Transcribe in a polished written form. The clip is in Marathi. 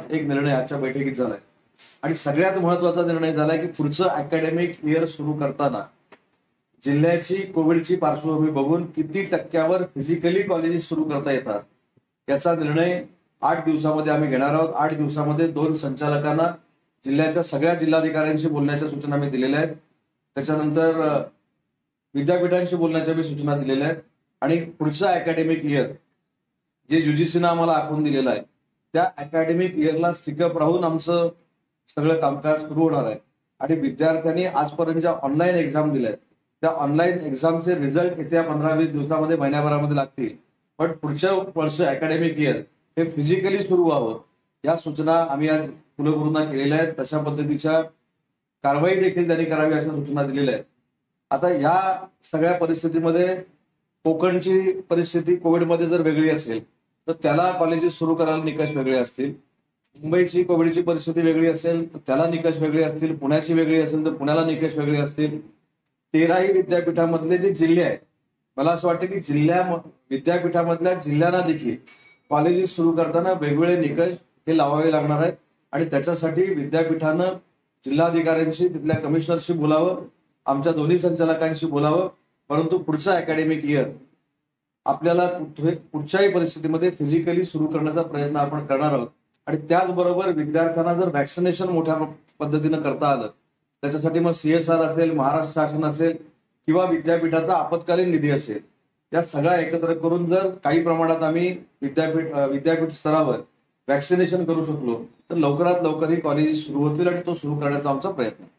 एक निर्णय आजच्या बैठकीत झालाय आणि सगळ्यात महत्वाचा निर्णय झालाय की पुढचं अकॅडमिक इयर सुरू करताना जिल्ह्याची कोविडची पार्श्वभूमी बघून किती टक्क्यावर फिजिकली कॉलेजेस सुरू करता येतात याचा निर्णय 8 दिवसामध्ये आम्ही घेणार आहोत। 8 दिवसामध्ये 2 संचालकांना जिल्ह्याच्या सगळ्या जिल्हाधिकाऱ्यांशी बोलण्याच्या सूचना मी दिलेल्या आहेत। त्याच्यानंतर विद्यापीठांशी बोलण्याच्या मी सूचना दिलेल्या आहेत आणि पुढचा अकॅडमिक इयर जे युजीसीनं आम्हाला आखून दिलेलं आहे त्या अकॅडमिक इयरला स्टिकअप राहून आमचं सगळं कामकाज सुरू होणार आहे आणि विद्यार्थ्यांनी आजपर्यंत ज्या ऑनलाईन एक्झाम दिल्या आहेत त्या ऑनलाईन एक्झामचे रिझल्ट येत्या 15-20 दिवसामध्ये महिन्याभरामध्ये लागतील, पण पुढच्या वर्ष अकॅडमिक इयर हे फिजिकली सुरू व्हावं या सूचना आम्ही आज कुलगुरूंना केलेल्या आहेत। तशा पद्धतीच्या कारवाई देखील त्यांनी करावी अशा सूचना दिलेल्या आहेत। आता या सगळ्या परिस्थितीमध्ये कोकणची परिस्थिती कोविडमध्ये जर वेगळी असेल तर त्याला कॉलेजेस सुरू करायला निकष वेगळे असतील, मुंबईची कोविडची परिस्थिती वेगळी असेल तर त्याला निकष वेगळे असतील, पुण्याची वेगळी असेल तर पुण्याला निकष वेगळे असतील। 13ही विद्यापीठामधले जे जिल्हे आहेत मला असं वाटतं की विद्यापीठामधल्या जिल्ह्यांना देखील कॉलेजेस सुरू करताना वेगवेगळे निकष हे लावावे लागणार आहेत आणि त्याच्यासाठी विद्यापीठानं जिल्हाधिकाऱ्यांशी तिथल्या कमिशनरशी बोलावं, आमच्या दोन्ही संचालकांशी बोलावं, परंतु पुढचा अकॅडमिक इयर आपल्याला कुठच्याही परिस्थितीमध्ये फिजिकली सुरू करण्याचा प्रयत्न आपण करणार आहोत आणि त्याचबरोबर विद्यार्थ्यांना जर व्हॅक्सिनेशन मोठ्या पद्धतीनं करता आलं त्याच्यासाठी मग CSR असेल, महाराष्ट्र शासन असेल किंवा विद्यापीठाचा आपत्कालीन निधी असेल या सगळ्या एकत्र करून जर काही प्रमाणात आम्ही विद्यापीठ स्तरावर व्हॅक्सिनेशन करू शकलो तर लवकरात लवकर ही कॉलेजेस सुरू होतील आणि तो सुरू करण्याचा आमचा प्रयत्न।